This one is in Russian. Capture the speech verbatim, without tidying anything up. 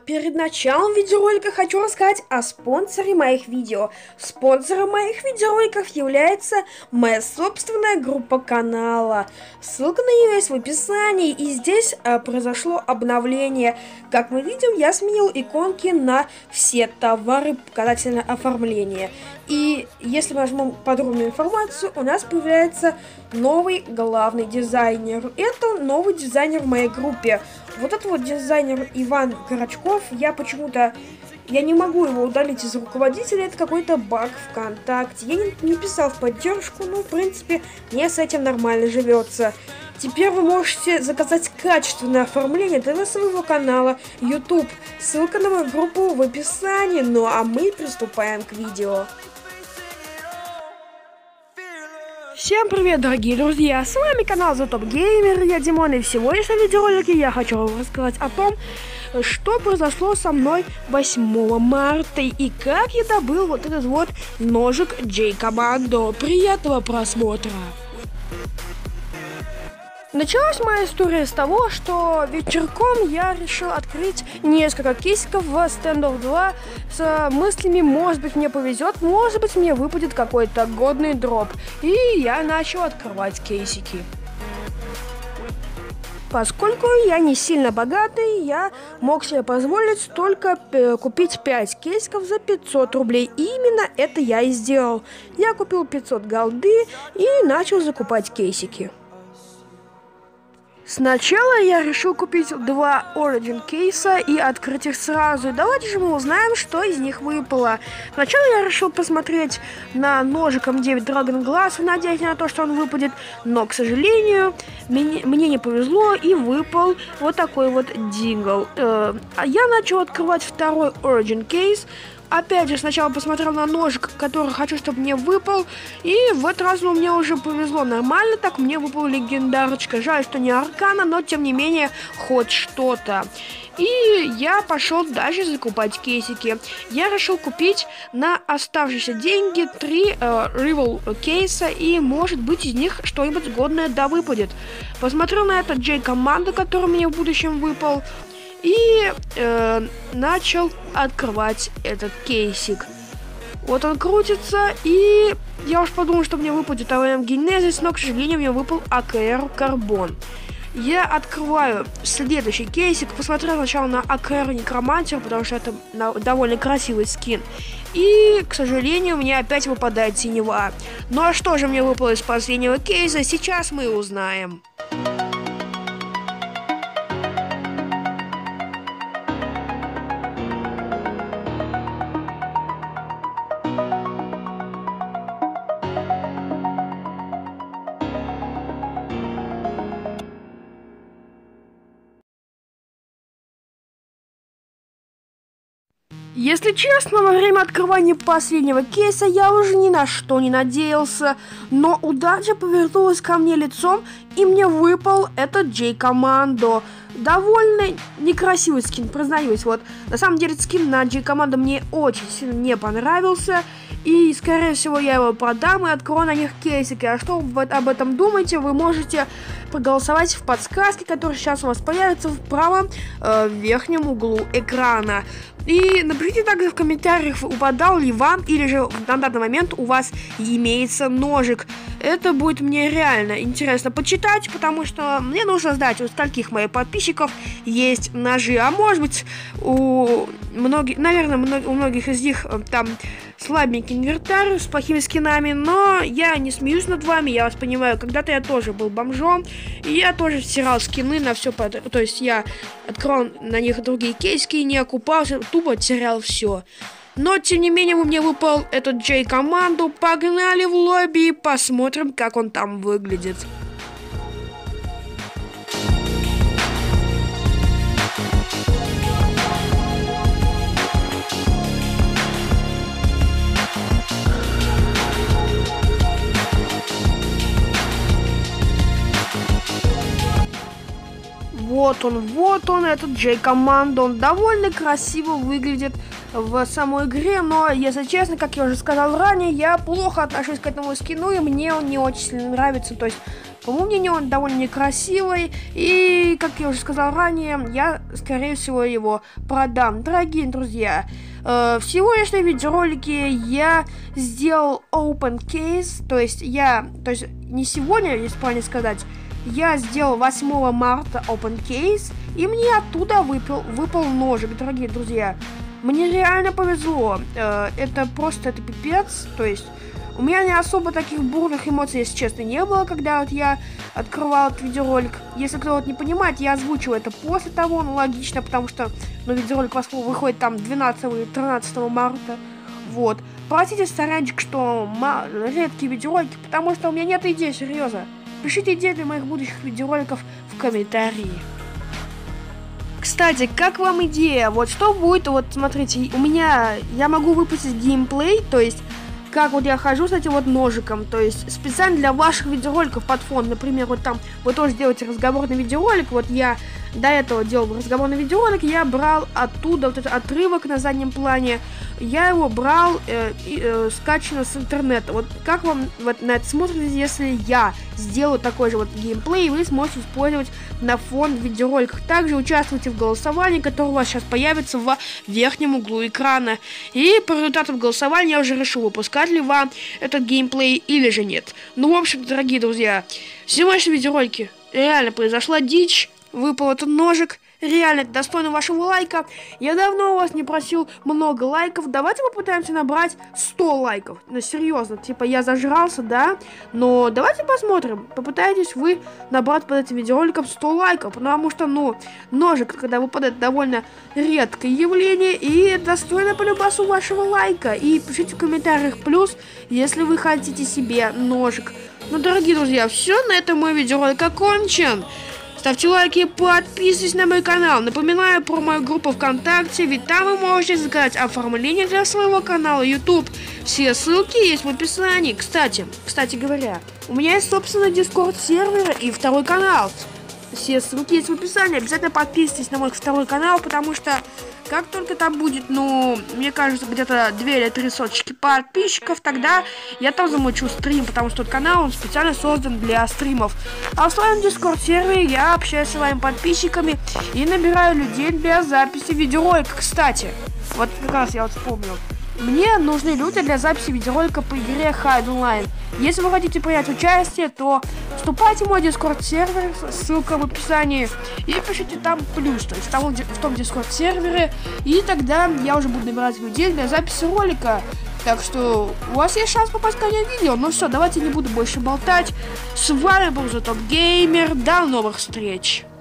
перед началом видеоролика хочу рассказать о спонсоре моих видео. Спонсором моих видеороликов является моя собственная группа канала. Ссылка на нее есть в описании, и здесь а, произошло обновление. Как мы видим, я сменил иконки на все товары касательно оформления. И если мы возьмем подробную информацию, у нас появляется новый главный дизайнер. Это новый дизайнер в моей группе. Вот этот вот дизайнер Иван Горочков, я почему-то, я не могу его удалить из руководителя, это какой-то баг ВКонтакте. Я не, не писал в поддержку, но в принципе мне с этим нормально живется. Теперь вы можете заказать качественное оформление для своего канала YouTube. Ссылка на мою группу в описании. Ну а мы приступаем к видео. Всем привет, дорогие друзья, с вами канал The Top Gamer, я Димон, и в сегодняшнем видеоролике я хочу вам рассказать о том, что произошло со мной восьмого марта и как я добыл вот этот вот ножик J-Commando. Приятного просмотра! Началась моя история с того, что вечерком я решил открыть несколько кейсиков в Standoff два с мыслями, может быть мне повезет, может быть мне выпадет какой-то годный дроп. И я начал открывать кейсики. Поскольку я не сильно богатый, я мог себе позволить только купить пять кейсиков за пятьсот рублей. И именно это я и сделал. Я купил пятьсот голды и начал закупать кейсики. Сначала я решил купить два Origin кейса и открыть их сразу. И давайте же мы узнаем, что из них выпало. Сначала я решил посмотреть на ножик эм девять Dragon Glass, в надежде на то, что он выпадет. Но, к сожалению, мне, мне не повезло и выпал вот такой вот дингл. Э, а я начал открывать второй Origin кейс. Опять же, сначала посмотрел на ножик, который хочу, чтобы мне выпал. И в этот раз ну, мне уже повезло нормально, так мне выпала легендарочка. Жаль, что не аркана, но тем не менее хоть что-то. И я пошел дальше закупать кейсики. Я решил купить на оставшиеся деньги три э, Rival кейса, и может быть из них что-нибудь годное да выпадет. Посмотрел на этот J-Commando, который мне в будущем выпал. И э, начал открывать этот кейсик. Вот он крутится, и я уж подумал, что мне выпадет эй эм Genesis, но, к сожалению, мне выпал эй кей ар Carbon. Я открываю следующий кейсик, посмотрел сначала на эй кей ар Necromancer, потому что это довольно красивый скин. И, к сожалению, мне опять выпадает синева. Ну а что же мне выпало из последнего кейса, сейчас мы узнаем. Если честно, во время открывания последнего кейса я уже ни на что не надеялся, но удача повернулась ко мне лицом, и мне выпал этот J-Commando. Довольно некрасивый скин, признаюсь. Вот, на самом деле скин на J-Commando мне очень сильно не понравился, и, скорее всего, я его продам и открою на них кейсики. А что вы об этом думаете, вы можете проголосовать в подсказке, которая сейчас у вас появится в правом э, верхнем углу экрана. И напишите также в комментариях, упадал ли вам, или же на данный момент у вас имеется ножик. Это будет мне реально интересно почитать, потому что мне нужно знать, у скольких моих подписчиков есть ножи. А может быть, у многих, наверное, у многих из них там слабенький инвентарь с плохими скинами, но я не смеюсь над вами, я вас понимаю, когда-то я тоже был бомжом, и я тоже стирал скины на все подряд, то есть я открыл на них другие кейски, не окупался, тупо терял все. Но, тем не менее, мне выпал этот J-Commando, погнали в лобби и посмотрим, как он там выглядит. Вот он, вот он, этот J-Commando, он довольно красиво выглядит. в самой игре, но, если честно, как я уже сказал ранее, я плохо отношусь к этому скину, и мне он не очень сильно нравится, то есть, по моему мнению, он довольно некрасивый, и, как я уже сказал ранее, я, скорее всего, его продам. Дорогие друзья, э, в сегодняшнем видеоролике я сделал open case, то есть, я, то есть, не сегодня, если правильно сказать, я сделал восьмого марта open case, и мне оттуда выпал, выпал ножик, дорогие друзья. Мне реально повезло, э, это просто, это пипец, то есть, у меня не особо таких бурных эмоций, если честно, не было, когда вот я открывал этот видеоролик. Если кто вот не понимает, я озвучиваю это после того, ну логично, потому что, ну, видеоролик выходит там двенадцатого и тринадцатого марта, вот. Простите, старанчик, что редкие видеоролики, потому что у меня нет идей, серьезно. Пишите идеи для моих будущих видеороликов в комментарии. Кстати, как вам идея? Вот что будет, вот смотрите, у меня, я могу выпустить геймплей, то есть, как вот я хожу с этим вот ножиком, то есть, специально для ваших видеороликов под фон, например, вот там, вы тоже делаете разговорный видеоролик, вот я до этого делал разговорный видеоролик, я брал оттуда вот этот отрывок на заднем плане, я его брал э, э, скачано с интернета. Вот как вам вот на это смотрите, если я сделаю такой же вот геймплей, и вы сможете использовать на фон в видеороликах. Также участвуйте в голосовании, которое у вас сейчас появится в верхнем углу экрана. И по результатам голосования я уже решу, выпускать ли вам этот геймплей или же нет. Ну, в общем, дорогие друзья, в сегодняшнем видеоролике реально произошла дичь, выпал этот ножик. Реально, это достойно вашего лайка. Я давно у вас не просил много лайков. Давайте попытаемся набрать сто лайков. Ну, серьезно, типа, я зажрался, да? Но давайте посмотрим. Попытайтесь вы набрать под этим видеороликом сто лайков. Потому что, ну, ножик, когда выпадает, довольно редкое явление. И достойно полюбасу вашего лайка. И пишите в комментариях плюс, если вы хотите себе ножик. Ну, дорогие друзья, все, на этом мой видеоролик окончен. Ставьте лайки, подписывайтесь на мой канал. Напоминаю про мою группу ВКонтакте, ведь там вы можете заказать оформление для своего канала YouTube. Все ссылки есть в описании. Кстати, кстати говоря, у меня есть собственный Discord сервер и второй канал. Все ссылки есть в описании. Обязательно подписывайтесь на мой второй канал, потому что как только там будет, ну, мне кажется, где-то две или три соточки подписчиков, тогда я там замучу стрим, потому что тот канал, он специально создан для стримов. А в своем Discord сервере я общаюсь с своими подписчиками и набираю людей для записи видеоролика. Кстати, вот как раз я вот вспомнил. Мне нужны люди для записи видеоролика по игре Hide Online. Если вы хотите принять участие, то вступайте в мой Discord сервер, ссылка в описании, и пишите там плюс, то есть там, в том Discord сервере, и тогда я уже буду набирать людей для записи ролика. Так что у вас есть шанс попасть ко мне в видео. Ну все, давайте не буду больше болтать. С вами был Затоп Геймер. До новых встреч.